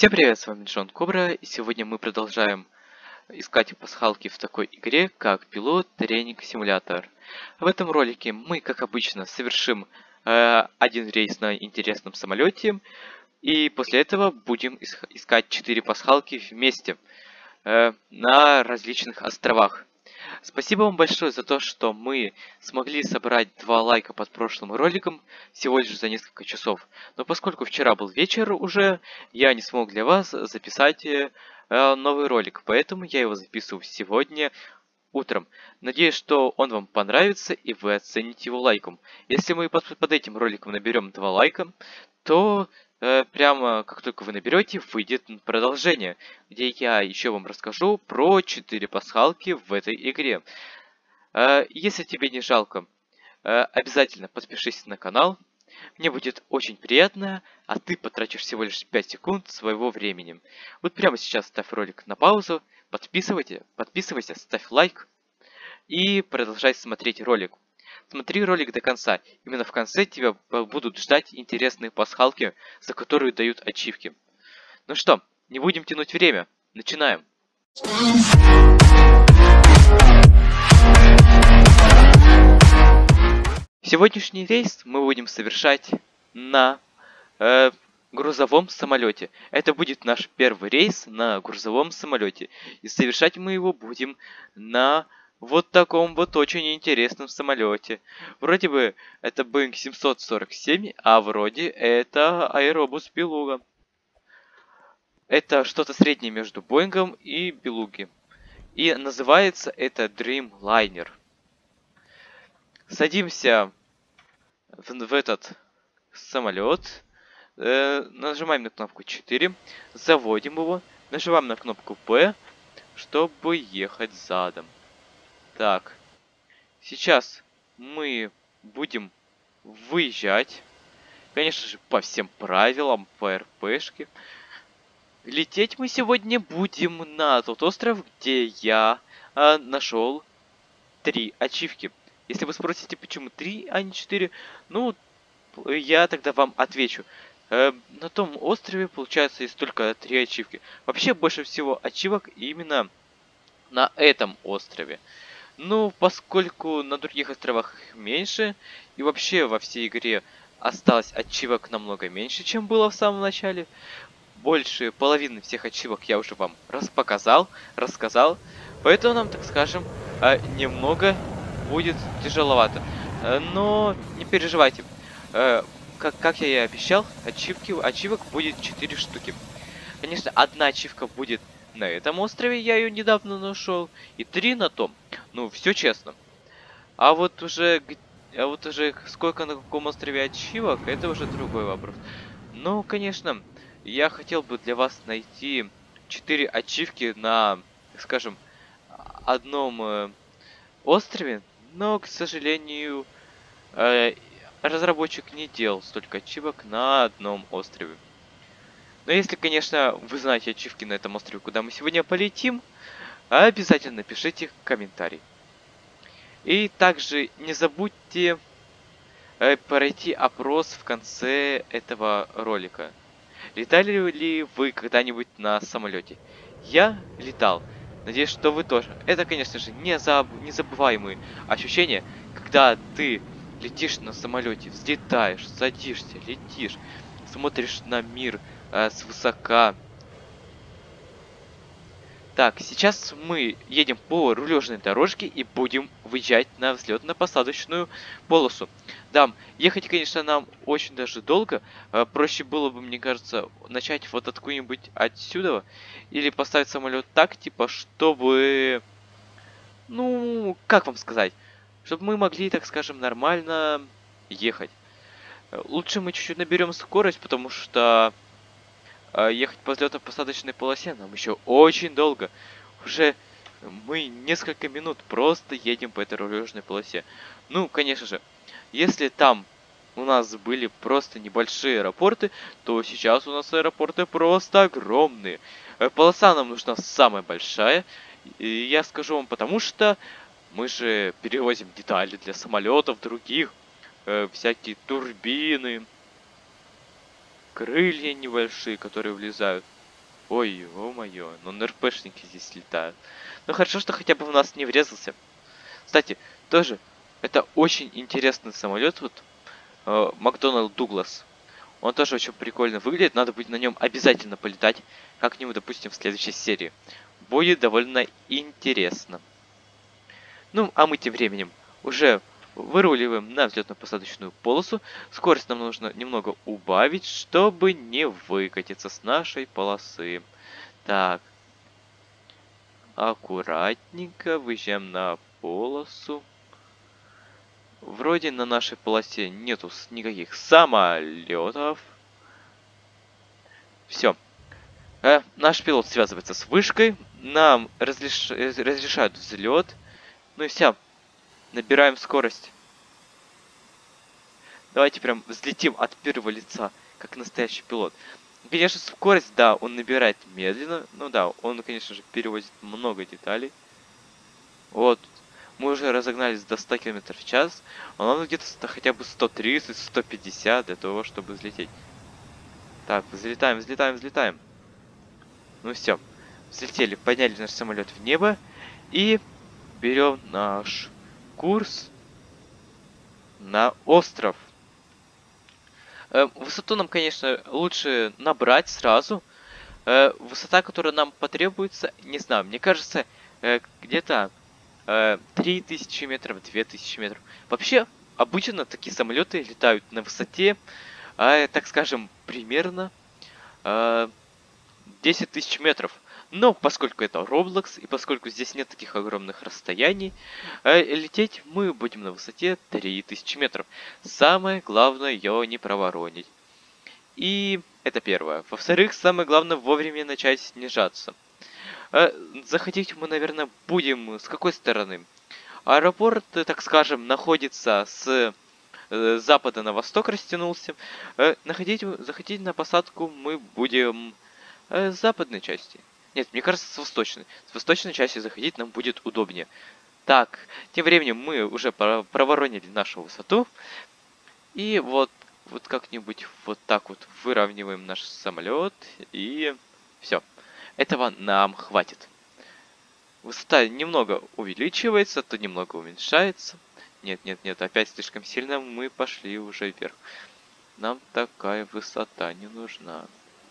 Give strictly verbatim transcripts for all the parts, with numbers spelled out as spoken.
Всем привет, с вами Джон Кобра, и сегодня мы продолжаем искать пасхалки в такой игре, как Пилот Тренинг Симулятор. В этом ролике мы, как обычно, совершим э, один рейс на интересном самолете, и после этого будем искать четыре пасхалки вместе э, на различных островах. Спасибо вам большое за то, что мы смогли собрать два лайка под прошлым роликом всего лишь за несколько часов. Но поскольку вчера был вечер уже, я не смог для вас записать э, новый ролик, поэтому я его записываю сегодня утром. Надеюсь, что он вам понравится и вы оцените его лайком. Если мы под, под этим роликом наберем два лайка, то э, прямо как только вы наберете, выйдет продолжение, где я еще вам расскажу про четыре пасхалки в этой игре. Э, если тебе не жалко, э, обязательно подпишись на канал. Мне будет очень приятно, а ты потратишь всего лишь пять секунд своего времени. Вот прямо сейчас ставь ролик на паузу, подписывайся, подписывайся, ставь лайк и продолжай смотреть ролик. Смотри ролик до конца. Именно в конце тебя будут ждать интересные пасхалки, за которые дают ачивки. Ну что, не будем тянуть время. Начинаем. Сегодняшний рейс мы будем совершать на э, грузовом самолете. Это будет наш первый рейс на грузовом самолете. И совершать мы его будем на вот таком вот очень интересном самолете. Вроде бы это Боинг семьсот сорок семь, а вроде это Аэробус Белуга. Это что-то среднее между Боингом и Белуги. И называется это Dreamliner. Садимся в, в этот самолет, э, нажимаем на кнопку четыре, заводим его, нажимаем на кнопку P, чтобы ехать задом. Так, сейчас мы будем выезжать, конечно же, по всем правилам, по РПшке. Лететь мы сегодня будем на тот остров, где я э, нашел три ачивки. Если вы спросите, почему три, а не четыре, ну, я тогда вам отвечу. Э, на том острове, получается, есть только три ачивки. Вообще, больше всего ачивок именно на этом острове. Ну, поскольку на других островах их меньше, и вообще во всей игре осталось ачивок намного меньше, чем было в самом начале, больше половины всех ачивок я уже вам распоказал, рассказал, поэтому нам, так скажем, немного будет тяжеловато. Но не переживайте, как, как я и обещал, ачивки, ачивок будет четыре штуки. Конечно, одна ачивка будет на этом острове, я ее недавно нашел, и три на том. Ну, все честно. А вот уже, а вот уже сколько на каком острове ачивок, это уже другой вопрос. Ну, конечно, я хотел бы для вас найти четыре ачивки на, скажем, одном э, острове, но, к сожалению, э, разработчик не делал столько ачивок на одном острове. Но если, конечно, вы знаете ачивки на этом острове, куда мы сегодня полетим, обязательно напишите комментарий. И также не забудьте э, пройти опрос в конце этого ролика. Летали ли вы когда-нибудь на самолете? Я летал. Надеюсь, что вы тоже. Это, конечно же, незаб... незабываемые ощущения, когда ты летишь на самолете, взлетаешь, садишься, летишь, смотришь на мир э, свысока. Так, сейчас мы едем по рулежной дорожке и будем выезжать на взлетно-посадочную полосу. Да, ехать, конечно, нам очень даже долго. Э, проще было бы, мне кажется, начать вот откуда-нибудь отсюда. Или поставить самолет так, типа, чтобы... Ну, как вам сказать? Чтобы мы могли, так скажем, нормально ехать. Лучше мы чуть-чуть наберем скорость, потому что... ехать по взлетно-посадочной полосе нам еще очень долго. Уже мы несколько минут просто едем по этой рулежной полосе. Ну, конечно же, если там у нас были просто небольшие аэропорты, то сейчас у нас аэропорты просто огромные. Полоса нам нужна самая большая. И я скажу вам, потому что мы же перевозим детали для самолетов других. Э, всякие турбины. Крылья небольшие, которые влезают. Ой, о-моё, ну НРПшники здесь летают. Ну хорошо, что хотя бы в нас не врезался. Кстати, тоже, это очень интересный самолет, вот, э, Макдоналд Дуглас. Он тоже очень прикольно выглядит, надо будет на нем обязательно полетать, как-нибудь, допустим, в следующей серии. Будет довольно интересно. Ну, а мы тем временем уже выруливаем на взлетно-посадочную полосу. Скорость нам нужно немного убавить, чтобы не выкатиться с нашей полосы. Так. Аккуратненько выезжаем на полосу. Вроде на нашей полосе нету никаких самолетов. Все. Э, наш пилот связывается с вышкой. Нам разреш... разрешают взлет. Ну и все. Набираем скорость. Давайте прям взлетим от первого лица, как настоящий пилот. Конечно, скорость, да, он набирает медленно. Ну да, он, конечно же, перевозит много деталей. Вот. Мы уже разогнались до ста километров в час. А нам где-то хотя бы сто тридцать, сто пятьдесят для того, чтобы взлететь. Так, взлетаем, взлетаем, взлетаем. Ну все. Взлетели, подняли наш самолет в небо. И берем наш курс на остров. Э, высоту нам, конечно, лучше набрать сразу. Э, высота, которая нам потребуется, не знаю, мне кажется, э, где-то э, три тысячи метров, две тысячи метров. Вообще, обычно такие самолеты летают на высоте, э, так скажем, примерно э, десять тысяч метров. Но поскольку это Roblox, и поскольку здесь нет таких огромных расстояний, э, лететь мы будем на высоте три тысячи метров. Самое главное ее не проворонить. И это первое. Во-вторых, самое главное вовремя начать снижаться. Э, заходить мы, наверное, будем с какой стороны? Аэропорт, так скажем, находится с э, запада на восток растянулся. Э, находить, заходить на посадку мы будем э, с западной части. Нет, мне кажется, с восточной. С восточной части заходить нам будет удобнее. Так, тем временем мы уже проворонили нашу высоту. И вот, вот как-нибудь вот так вот выравниваем наш самолет. И все. Этого нам хватит. Высота немного увеличивается, то немного уменьшается. Нет, нет, нет, опять слишком сильно мы пошли уже вверх. Нам такая высота не нужна.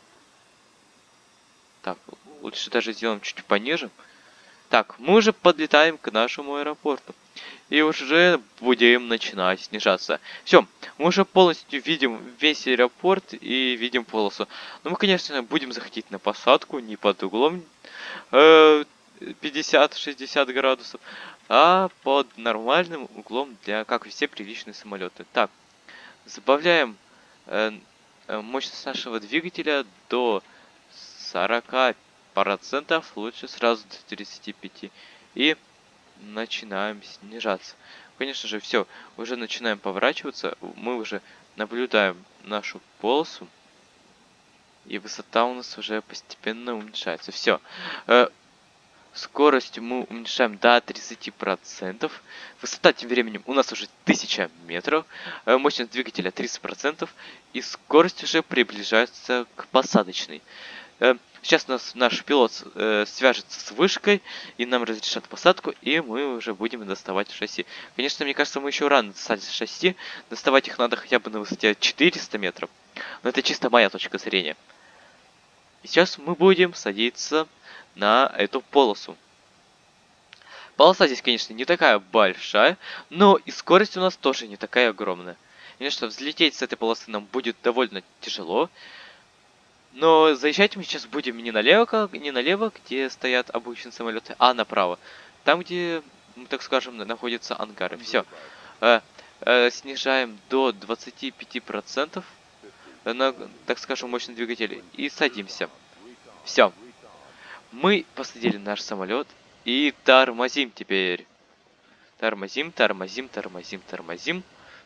Так, лучше даже сделаем чуть пониже. Так, мы уже подлетаем к нашему аэропорту. И уже будем начинать снижаться. Все, мы уже полностью видим весь аэропорт и видим полосу. Но мы, конечно, будем заходить на посадку не под углом э, пятьдесят-шестьдесят градусов, а под нормальным углом, для как и все приличные самолеты. Так, забавляем э, мощность нашего двигателя до сорока процентов, лучше сразу до тридцати пяти. И начинаем снижаться. Конечно же, все, уже начинаем поворачиваться. Мы уже наблюдаем нашу полосу. И высота у нас уже постепенно уменьшается. Все. Э, скорость мы уменьшаем до тридцати процентов. Высота тем временем у нас уже тысяча метров. Э, мощность двигателя тридцать процентов. И скорость уже приближается к посадочной. Э, сейчас нас наш пилот э, свяжется с вышкой, и нам разрешат посадку, и мы уже будем доставать шасси. Конечно, мне кажется, мы еще рано достали шасси. Доставать их надо хотя бы на высоте четыреста метров. Но это чисто моя точка зрения. И сейчас мы будем садиться на эту полосу. Полоса здесь, конечно, не такая большая, но и скорость у нас тоже не такая огромная. Конечно, взлететь с этой полосы нам будет довольно тяжело. Но заезжать мы сейчас будем не налево, не налево, где стоят обычные самолеты, а направо. Там, где, так скажем, находятся ангары. Все. Э, э, снижаем до двадцати пяти процентов на, так скажем, мощный двигатель. И садимся. Все. Мы посадили наш самолет. И тормозим теперь. Тормозим, тормозим, тормозим, тормозим.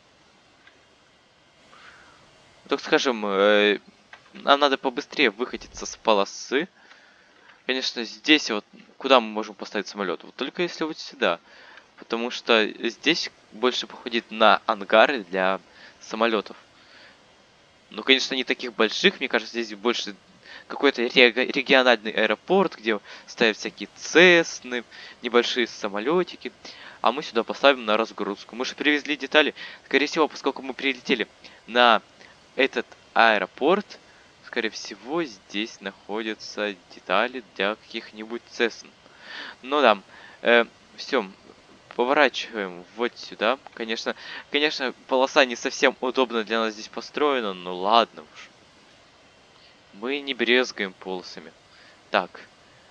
Так скажем... Э, Нам надо побыстрее выкатиться с полосы. Конечно, здесь вот, куда мы можем поставить самолет? Вот только если вот сюда. Потому что здесь больше походит на ангары для самолетов. Ну, конечно, не таких больших. Мне кажется, здесь больше какой-то региональный аэропорт, где ставят всякие цесны, небольшие самолетики. А мы сюда поставим на разгрузку. Мы же привезли детали. Скорее всего, поскольку мы прилетели на этот аэропорт, скорее всего, здесь находятся детали для каких-нибудь цесн. Ну да, э, все, поворачиваем вот сюда. Конечно, конечно, полоса не совсем удобно для нас здесь построена, но ладно уж. Мы не брезгаем полосами. Так,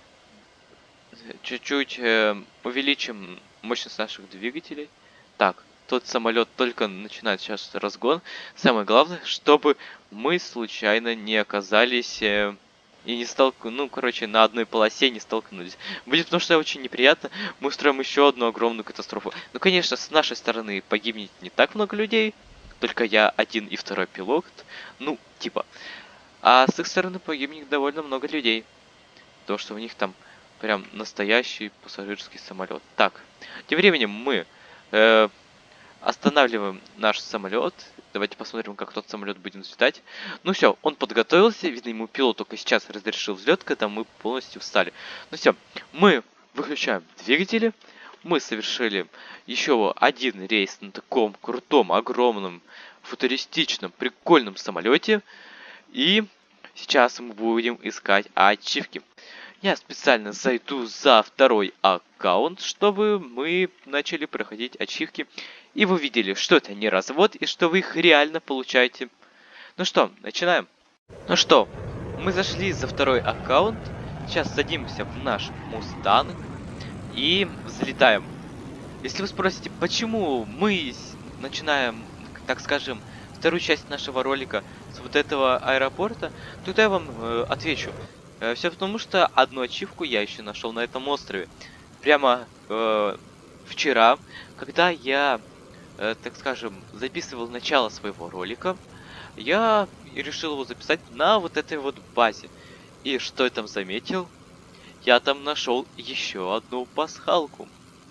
чуть-чуть э, увеличим мощность наших двигателей. Так, тот самолет только начинает сейчас разгон. Самое главное, чтобы мы случайно не оказались э, и не столкнулись, ну, короче, на одной полосе не столкнулись. Будет потому что очень неприятно. Мы устроим еще одну огромную катастрофу. Ну, конечно, с нашей стороны погибнет не так много людей. Только я один и второй пилот. Ну, типа. А с их стороны погибнет довольно много людей. То, что у них там прям настоящий пассажирский самолет. Так, тем временем мы э, останавливаем наш самолет. Давайте посмотрим, как тот самолет будем взлетать. Ну все, он подготовился. Видно, ему пилот только сейчас разрешил взлет, когда мы полностью встали. Ну все, мы выключаем двигатели. Мы совершили еще один рейс на таком крутом, огромном, футуристичном, прикольном самолете. И сейчас мы будем искать ачивки. Я специально зайду за второй аккаунт, чтобы мы начали проходить ачивки. И вы видели, что это не развод, и что вы их реально получаете. Ну что, начинаем. Ну что, мы зашли за второй аккаунт. Сейчас садимся в наш Мустанг и взлетаем. Если вы спросите, почему мы начинаем, так скажем, вторую часть нашего ролика с вот этого аэропорта, то я вам э, отвечу. Э, все потому, что одну ачивку я еще нашел на этом острове. Прямо э, вчера, когда я, э, так скажем, записывал начало своего ролика, я решил его записать на вот этой вот базе. И что я там заметил? Я там нашел еще одну пасхалку.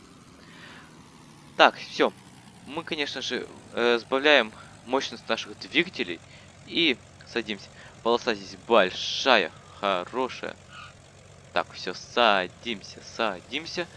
Так, все. Мы, конечно же, э, сбавляем мощность наших двигателей и садимся. Полоса здесь большая, хорошая. Так, все, садимся, садимся.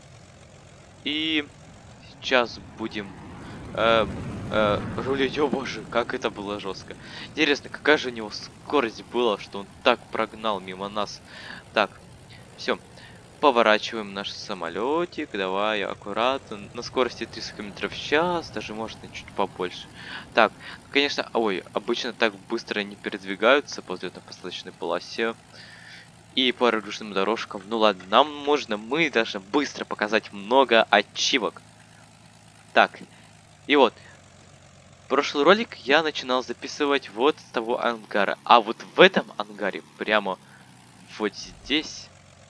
И сейчас будем э, э, рулить. О боже, как это было жестко. Интересно, какая же у него скорость была, что он так прогнал мимо нас. Так, все. Поворачиваем наш самолетик, давай аккуратно, на скорости триста километров в час, даже можно чуть побольше. Так, конечно, ой, обычно так быстро не передвигаются по взлетно-посадочной полосе и по воздушным дорожкам. Ну ладно, нам можно, мы должны быстро показать много ачивок. Так, и вот, прошлый ролик я начинал записывать вот с того ангара, а вот в этом ангаре, прямо вот здесь...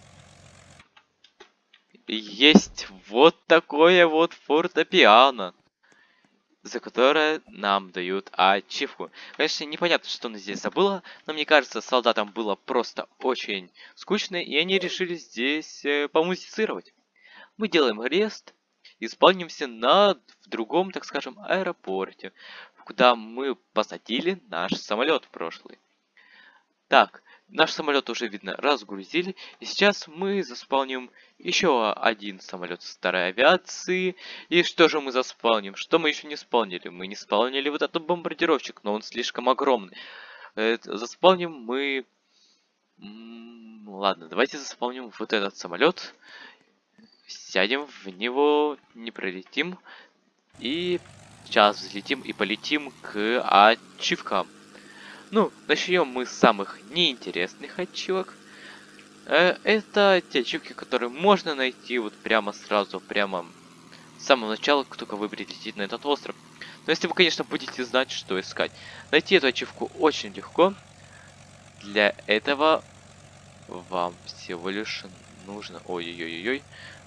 есть вот такое вот фортепиано, за которое нам дают ачивку. Конечно, непонятно, что она здесь забыла, но мне кажется, солдатам было просто очень скучно, и они решили здесь э, помузицировать. Мы делаем рест и спавнимся на в другом, так скажем, аэропорте, куда мы посадили наш самолет прошлый. Так, наш самолет уже, видно, разгрузили. И сейчас мы заспавним еще один самолет старой авиации. И что же мы заспавним? Что мы еще не спавнили? Мы не спавнили вот этот бомбардировщик, но он слишком огромный. Это, заспавним мы... М-м, ладно, давайте заспавним вот этот самолет. Сядем в него, не пролетим. И сейчас взлетим и полетим к ачивкам. Ну, начнем мы с самых неинтересных ачивок. Э, это те ачивки, которые можно найти вот прямо сразу, прямо с самого начала, как только вы прилетите на этот остров. Но если вы, конечно, будете знать, что искать. Найти эту ачивку очень легко. Для этого вам всего лишь нужно... Ой-ой-ой-ой.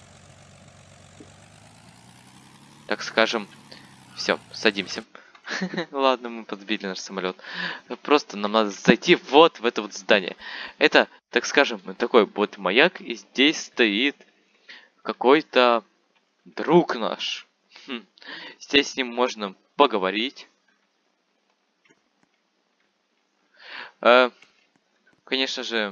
Так скажем, все, садимся. Ладно, мы подбили наш самолет. Просто нам надо зайти вот в это вот здание. Это, так скажем, такой вот маяк, и здесь стоит какой-то друг наш. Хм. Здесь с ним можно поговорить. Э, конечно же,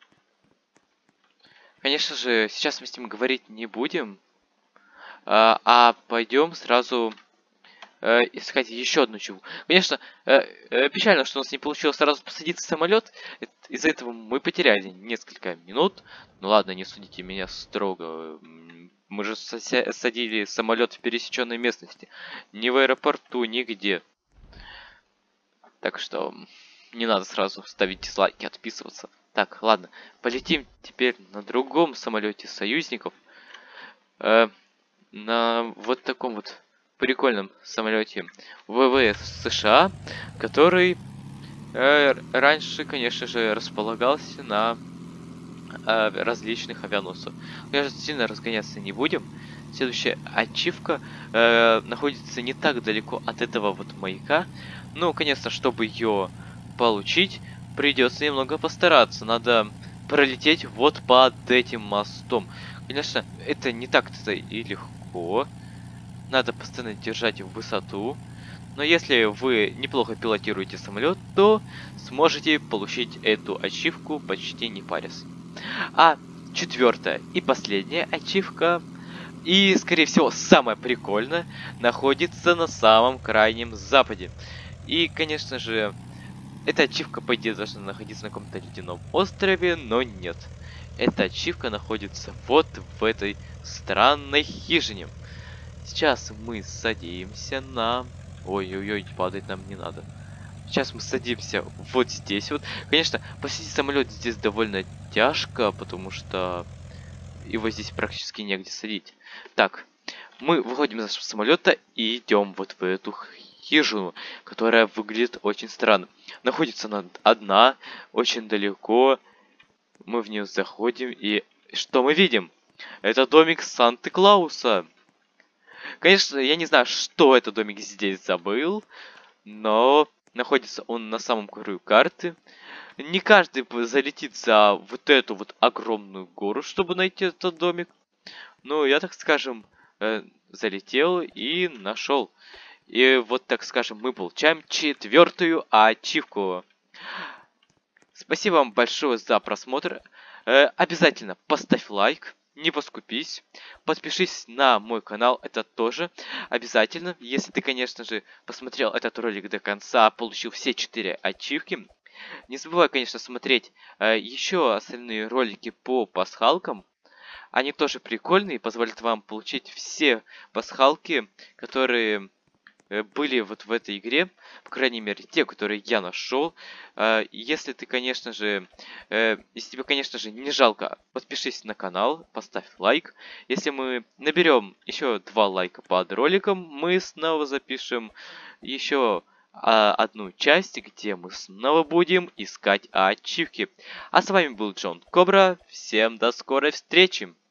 конечно же, сейчас мы с ним говорить не будем, а, а пойдем сразу э, искать еще одну чуву. Конечно, э, э, печально, что у нас не получилось сразу посадить в самолет. Э, Из-за этого мы потеряли несколько минут. Ну ладно, не судите меня строго. М, Мы же сося- садили самолет в пересеченной местности. Ни в аэропорту, нигде. Так что м, не надо сразу ставить дизлайки, отписываться. Так, ладно. Полетим теперь на другом самолете союзников. Э, на вот таком вот прикольном самолете ВВС США, который э, раньше, конечно же, располагался на э, различных авианосцах. Конечно, сильно разгоняться не будем. Следующая ачивка э, находится не так далеко от этого вот маяка. Ну, конечно, чтобы ее получить, придется немного постараться. Надо пролететь вот под этим мостом. Конечно, это не так-то и легко. Надо постоянно держать высоту. Но если вы неплохо пилотируете самолет, то сможете получить эту ачивку почти не парясь. А четвертая и последняя ачивка, и, скорее всего, самая прикольная, находится на самом крайнем западе. И, конечно же, эта ачивка, по идее, должна находиться на каком-то ледяном острове, но нет. Эта ачивка находится вот в этой странной хижине. Сейчас мы садимся на... Ой-ой-ой, падать нам не надо. Сейчас мы садимся вот здесь вот. Конечно, посадить самолет здесь довольно тяжко, потому что его здесь практически негде садить. Так, мы выходим из нашего самолета и идем вот в эту хижину, которая выглядит очень странно. Находится она одна, очень далеко. Мы в нее заходим и что мы видим? Это домик Санты-Клауса. Конечно, я не знаю, что этот домик здесь забыл, но находится он на самом краю карты. Не каждый залетит за вот эту вот огромную гору, чтобы найти этот домик. Ну, я, так скажем, э, залетел и нашел. И вот, так скажем, мы получаем четвертую ачивку. Спасибо вам большое за просмотр. Э, обязательно поставь лайк, не поскупись. Подпишись на мой канал, это тоже обязательно. Если ты, конечно же, посмотрел этот ролик до конца, получил все четыре ачивки. Не забывай, конечно, смотреть э, еще остальные ролики по пасхалкам. Они тоже прикольные, позволят вам получить все пасхалки, которые э, были вот в этой игре, по крайней мере, те, которые я нашел. Э, если ты, конечно же, э, если тебе, конечно же, не жалко, подпишись на канал, поставь лайк. Если мы наберем еще два лайка под роликом, мы снова запишем еще а, одну часть, где мы снова будем искать ачивки. А с вами был Джон Кобра. Всем до скорой встречи!